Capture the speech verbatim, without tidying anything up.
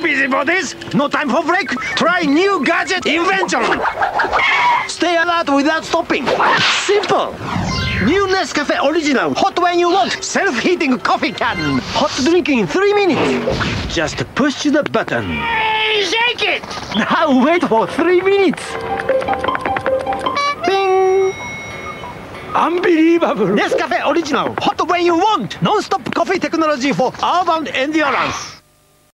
busybodies! No time for break! Try new gadget invention! Stay alert without stopping! Simple! New Nescafé Original, hot when you want! Self-heating coffee can! Hot drinking in three minutes! Just push the button. Hey, shake it! Now wait for three minutes! Bing! Unbelievable! Nescafé Original, hot when you want! Non-stop coffee technology for urban endurance!